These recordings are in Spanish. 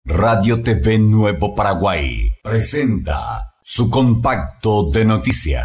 Radio TV Nuevo Paraguay presenta su compacto de noticias.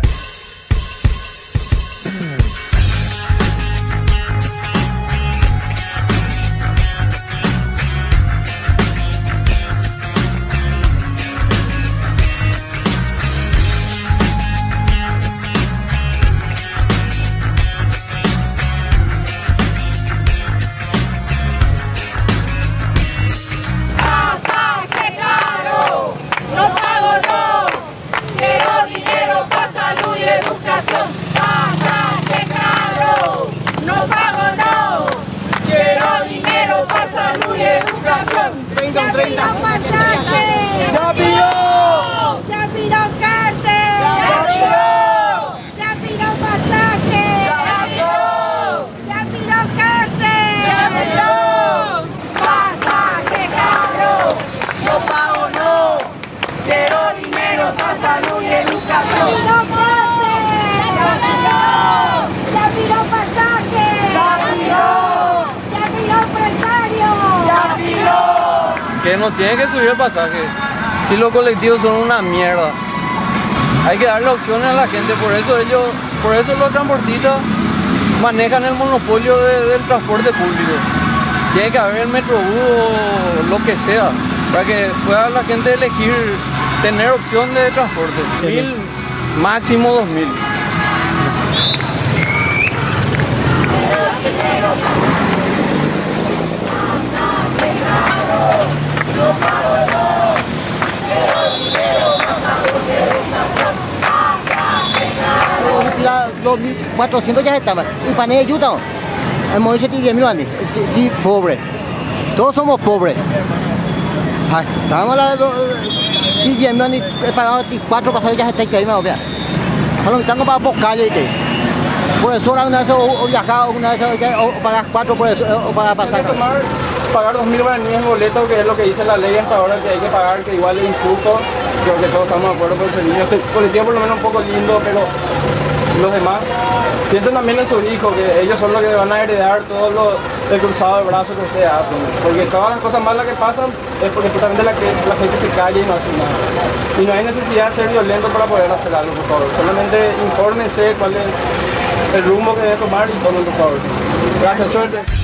Que no tiene que subir el pasaje. Si los colectivos son una mierda, hay que darle opciones a la gente. Por eso los transportistas manejan el monopolio del transporte público. Tiene que haber el metrobús o lo que sea, para que pueda la gente elegir, tener opción de transporte. 1000, máximo 2000. Los 1400 ya estaban. Y para ellos ayuda. Hemos dicho 10.000 antes. Pobre. Todos somos pobres. Estamos a 10.000 antes. He pagado 4 pasajes ya está ahí más obvia. Solo me tengo para buscarle. Por eso una vez o viajado, una vez o pagas 4 por eso o pagas pasajes. Pagar 2.000 guaraníes en boleto, que es lo que dice la ley hasta ahora, que hay que pagar, que igual es injusto. Creo que todos estamos de acuerdo con el servicio. Este colectivo por lo menos un poco lindo, pero los demás piensen también en sus hijos, que ellos son los que van a heredar todo el cruzado de brazos que ustedes hacen. Porque todas las cosas malas que pasan es porque justamente la gente se calla y no hace nada. Y no hay necesidad de ser violento para poder hacer algo, por favor. Solamente infórmense cuál es el rumbo que debe tomar y tomen, por favor. Gracias, suerte.